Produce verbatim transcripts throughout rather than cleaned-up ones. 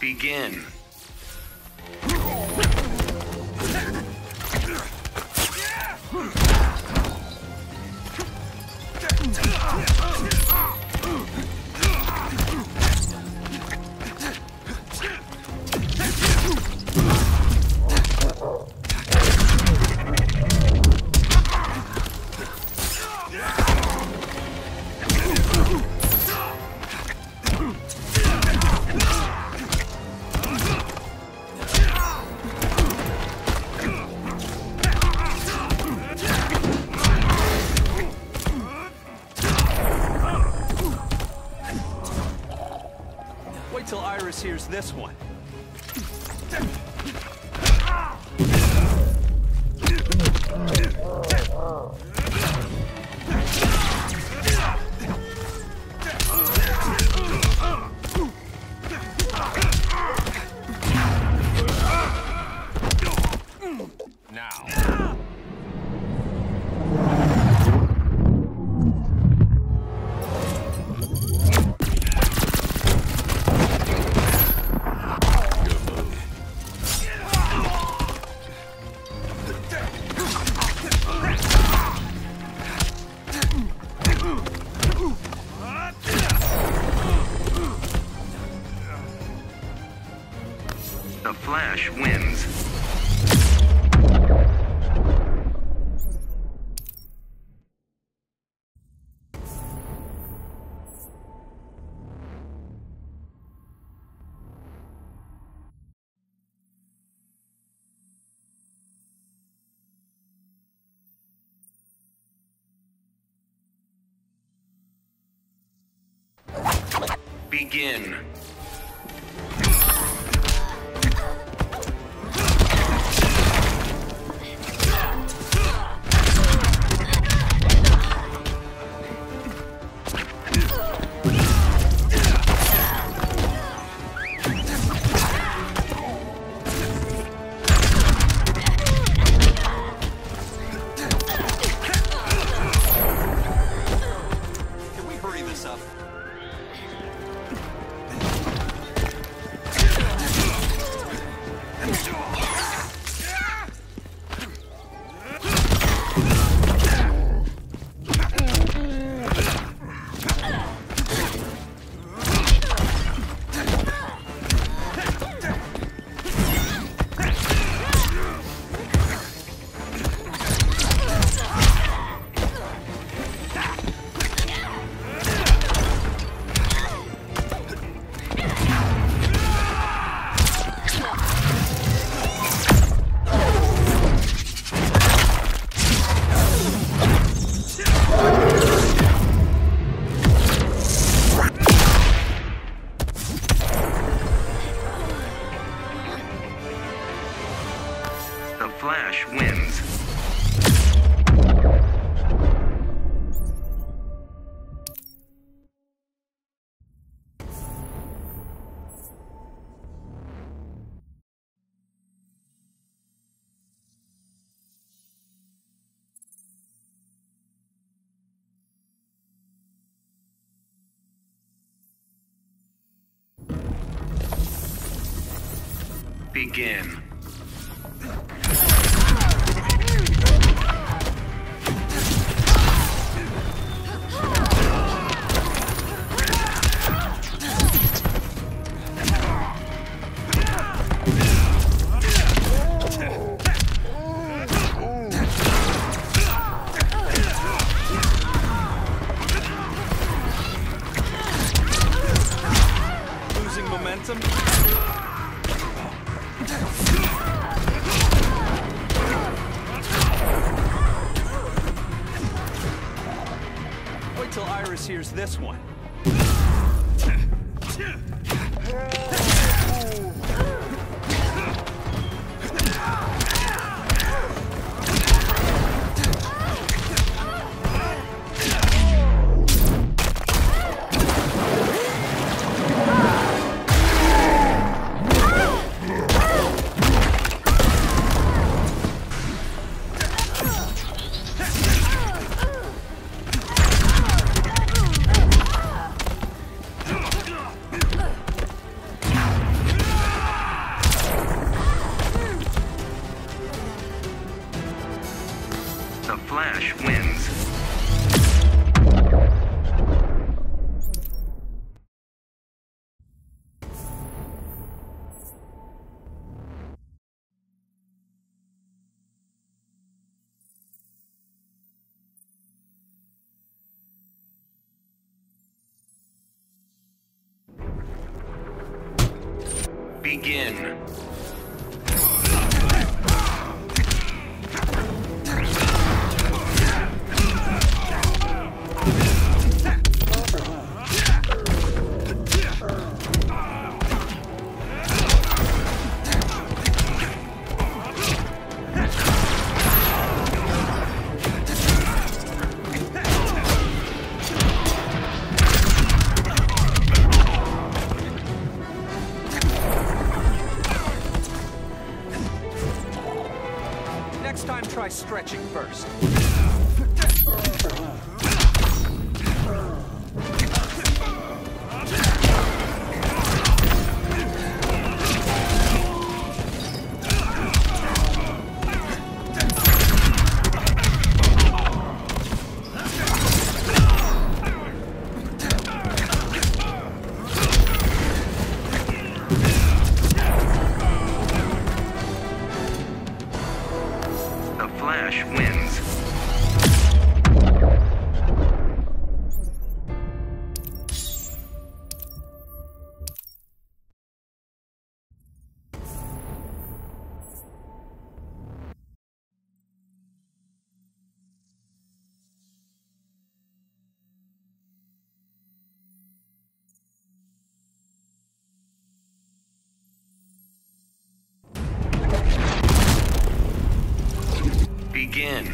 Begin. Wait till Iris hears this one. Now. The Flash wins. Begin. Can we hurry this up? The Flash wins. Begin. Losing momentum? Wait till Iris hears this one. Begin. Next time, try stretching first. The Flash wins. Begin.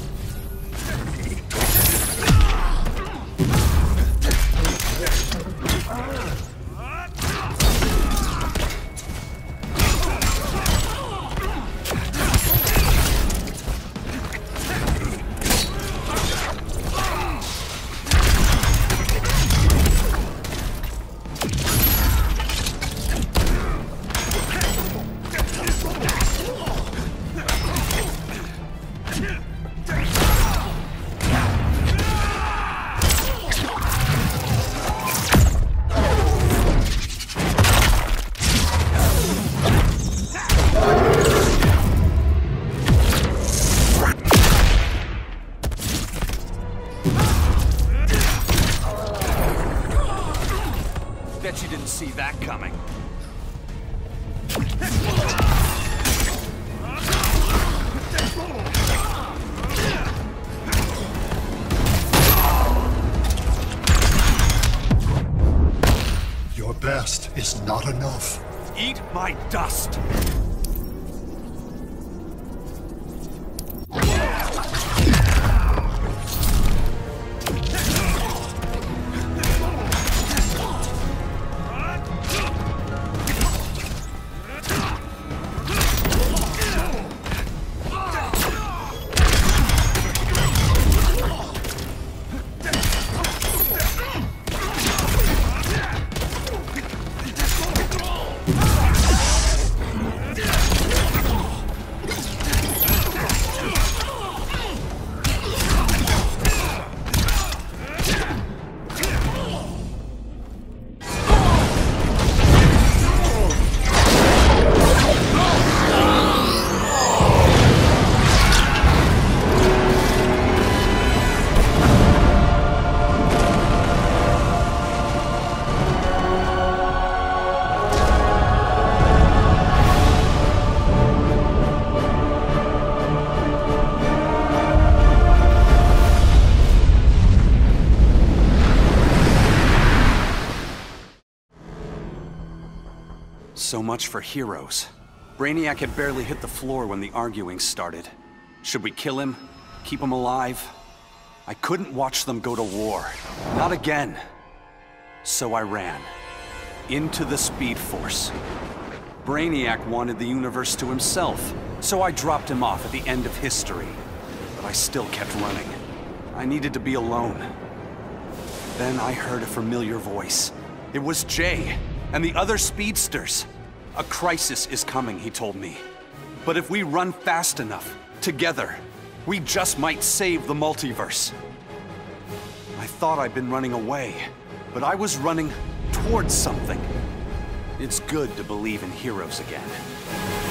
Bet you didn't see that coming. Your best is not enough. Eat my dust! So much for heroes. Brainiac had barely hit the floor when the arguing started. Should we kill him? Keep him alive? I couldn't watch them go to war. Not again. So I ran. Into the Speed Force. Brainiac wanted the universe to himself, so I dropped him off at the end of history. But I still kept running. I needed to be alone. Then I heard a familiar voice. It was Jay and the other speedsters. A crisis is coming, he told me. But if we run fast enough, together, we just might save the multiverse. I thought I'd been running away, but I was running towards something. It's good to believe in heroes again.